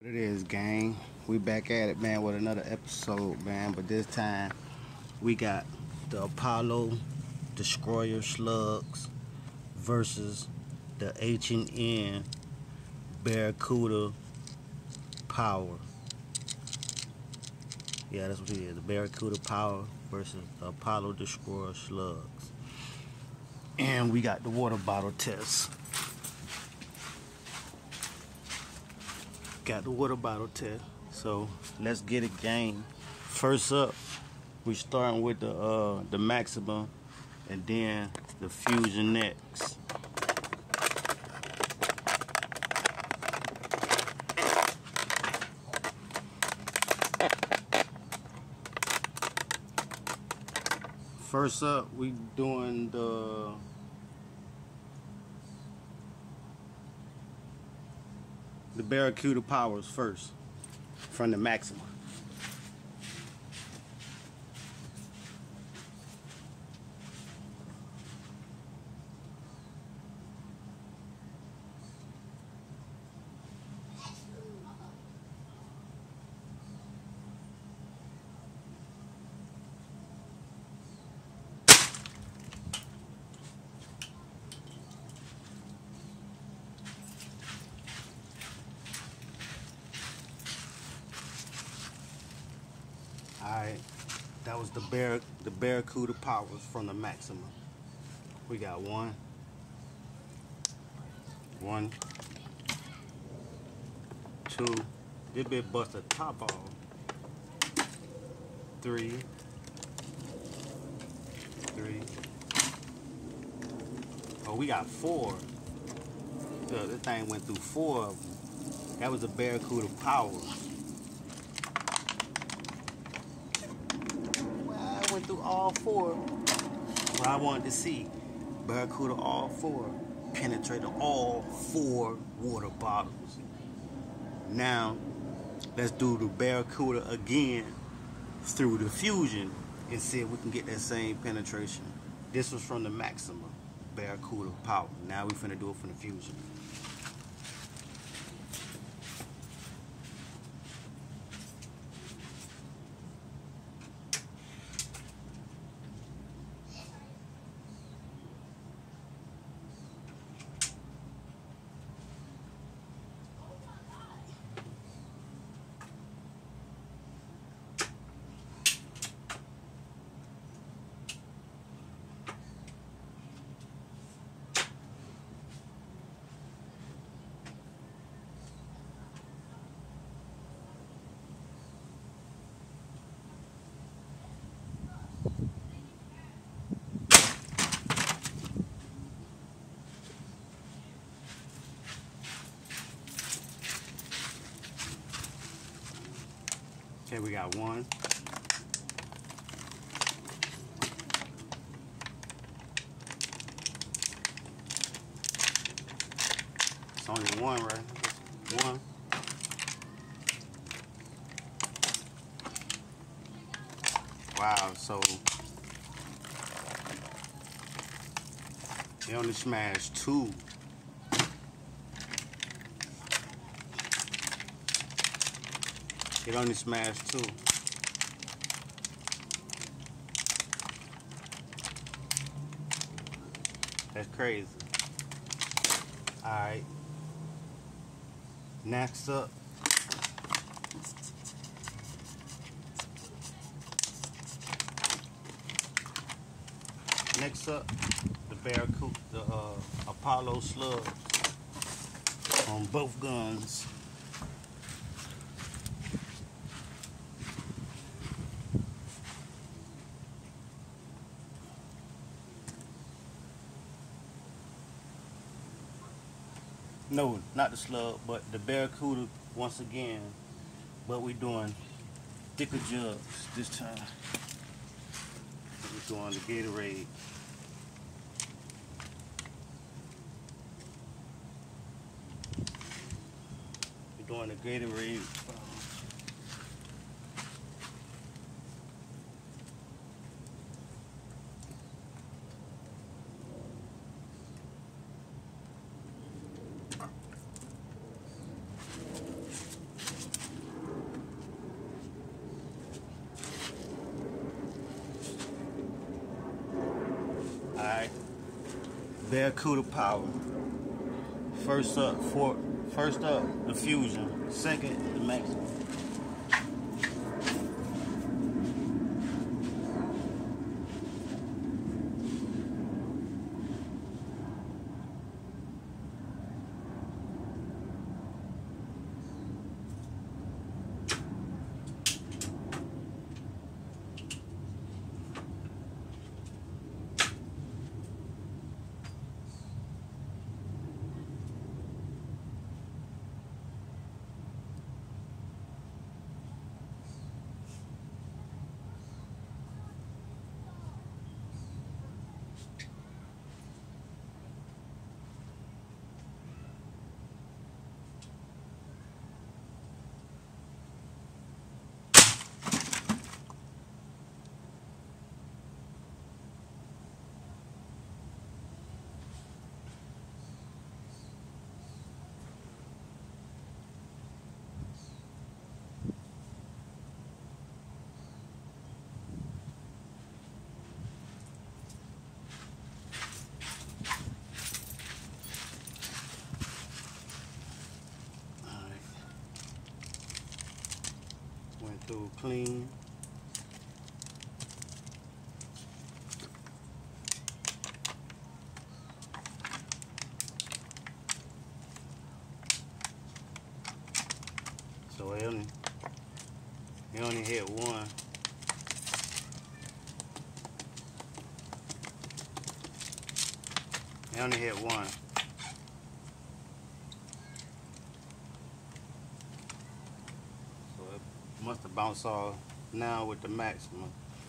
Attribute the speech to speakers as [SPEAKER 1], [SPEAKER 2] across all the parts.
[SPEAKER 1] It is, gang. We back at it, man, with another episode, man. But this time, we got the Apollo Destroyer Slugs versus the H&N Baracuda Power. Yeah, that's what it is. The Baracuda Power versus the Apollo Destroyer Slugs. And we got the water bottle test. Got the water bottle test. So let's get it, gang. First up, we starting with the Maximum and then the Fusion next. First up, we doing the Baracuda Powers first from the Maximum. Alright, that was the Baracuda Powers from the Maximum. We got one, two, this bit bust the top off, 3, oh, we got 4. So this thing went through 4 of them. That was the Baracuda Powers. Went through all 4. What I wanted to see, Baracuda all 4 penetrated all 4 water bottles. Now let's do the Baracuda again through the Fusion and see if we can get that same penetration. This was from the Maximum Baracuda Power. Now we finna do it from the Fusion. Okay, we got 1. It's only 1, right? 1. Wow, so they only smashed 2. It only smashed 2. That's crazy. Alright. Next up. The Baracuda, the Apollo Slugs on both guns. No, not the Slug, but the Baracuda once again. But we're doing thicker jugs this time. We're doing the Gatorade. We're doing the Gatorade. Baracuda power. First up, the fusion. Second, the maximum. Went through clean. So he only hit one. He only hit one. So it must have bounced off now with the maximum.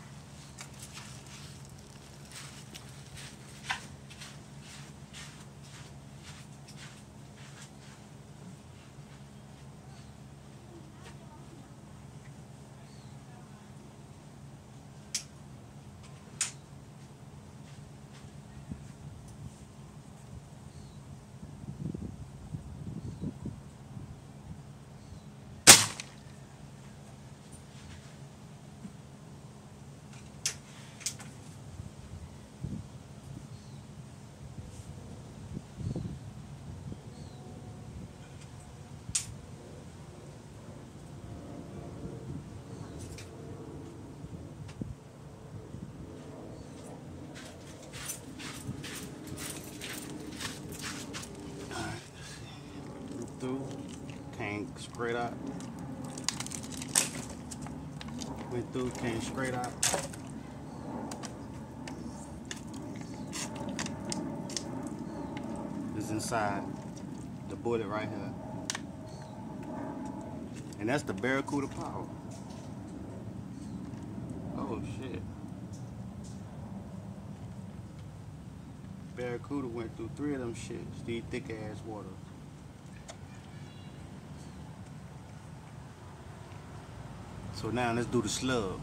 [SPEAKER 1] Through, came straight out. Went through, came straight out. It's inside the bullet right here. And that's the Baracuda power. Oh shit. Baracuda went through 3 of them shits, these thick ass waters. So now let's do the slugs.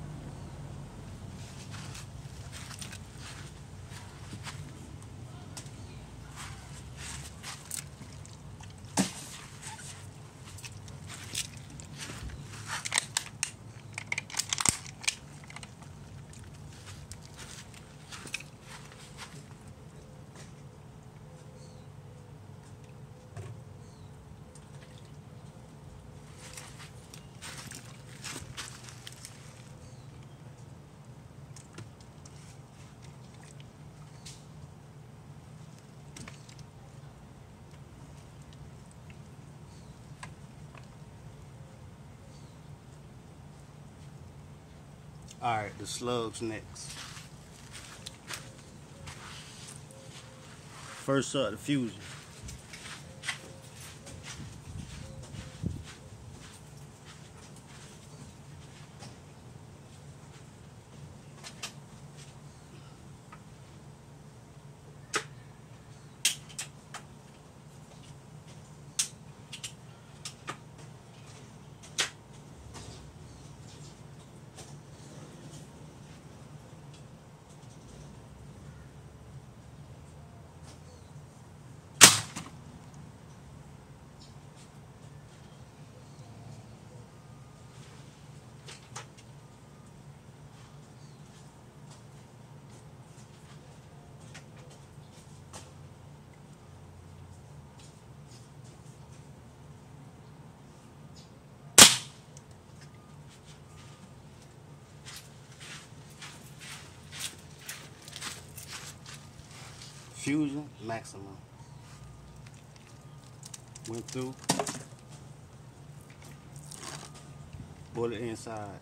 [SPEAKER 1] Alright, the slugs next. First up, the fusion. Fusion maximum. Went through. Bullet inside.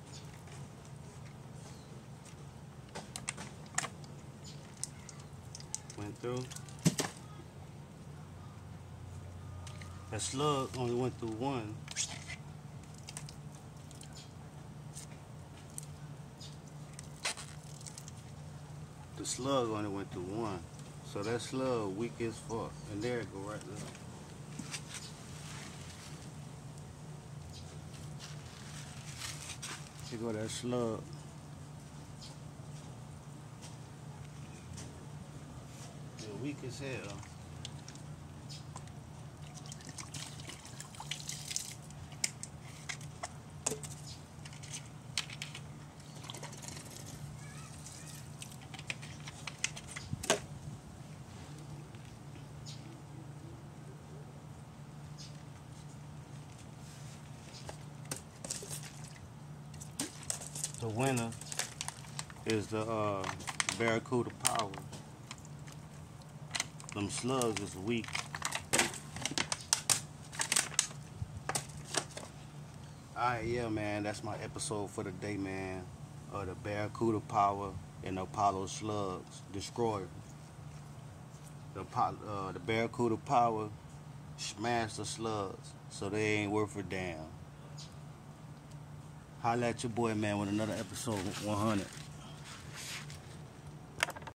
[SPEAKER 1] Went through. The slug only went through one. The slug only went through one. So that slug weak as fuck. And there it go right there. Here go that slug. They're weak as hell. The winner is the Baracuda Power. Them slugs is weak. Alright, yeah, man, that's my episode for the day, man. The Baracuda Power and the Apollo Slugs Destroyer. The Baracuda Power smashed the slugs, so they ain't worth a damn. Holla at your boy, man, with another episode 100.